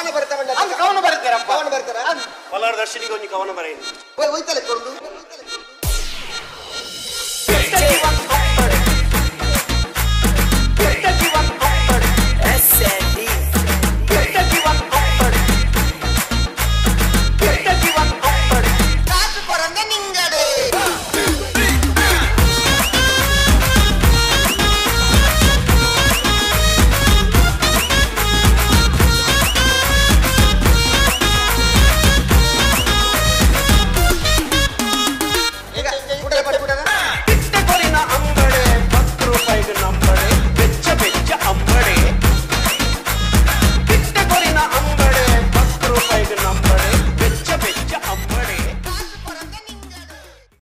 ಬರ್ತಾವಣ್ಣ ಕವನ ಬರೀತಾರಪ್ಪ. ಕವನ ಬರ್ತಾರ ಪಲಾರ ದರ್ಶನಿಗೆ ಒಂದು ಕವನ ಬರೆಯಿನಿ. ಹೋಯ್ತಲ್ಲ ಕೊಂಡು